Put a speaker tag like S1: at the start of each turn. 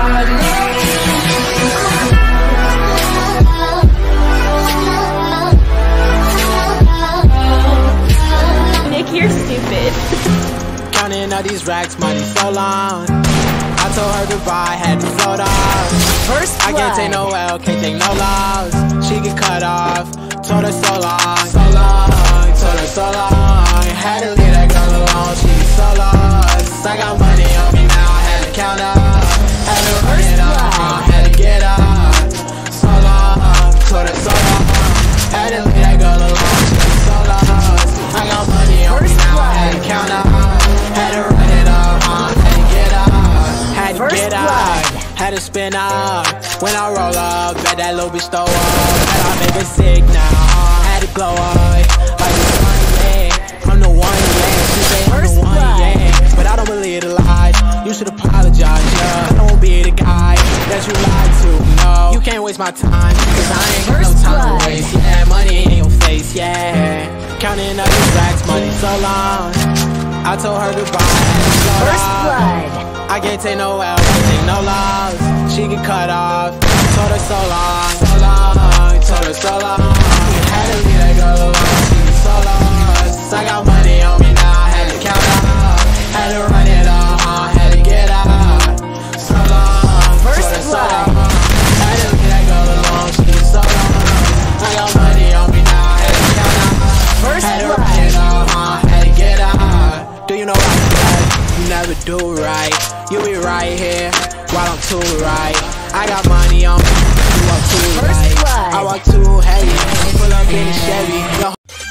S1: Nick, you're stupid.
S2: Counting all these racks, money so long. I told her goodbye, had to float off.
S1: First blood.
S2: I can't take no L, can't take no loss. She get cut off, told her so long, told her so long. Had to leave that girl alone, she was so lost. I got money on me now, I had to count up. Had to run it up, had to get up. So long, told her so long. Had to leave that girl alone, she was so lost. I got money on me now, I had to count up. Had to run it up, had to get up. Had to get up, had to spin up. When I roll up, bet that little bitch throw up. And I make her sick now, had to glow up. Like the one, yeah, I'm the one, yeah. She say I'm the one, yeah, but I don't believe the lies. You should apologize, yeah. I don't be the guy that you lied to, no. You can't waste my time, cause I ain't got no time to waste. Yeah, money in your face, yeah. Counting up these racks, money so long. I told her goodbye,
S1: First blood.
S2: I can't take no L, can't take no loss. She get cut off, told her so long, told her so long. Had to leave that girl alone, she was so lost. I got money on me now, I had to count up. Had to run it up, had to get up. So long,
S1: First
S2: told her so
S1: blood.
S2: long. Had to leave that girl alone, she was so lost. I got money on me now, I had to count up.
S1: First
S2: had to
S1: blood.
S2: run it up, had to get up. Do you know what you never do right? You be right here while I'm too right. I got money on me, you walk too
S1: First
S2: right.
S1: blood.
S2: I walk too heavy, pull up in a Chevy.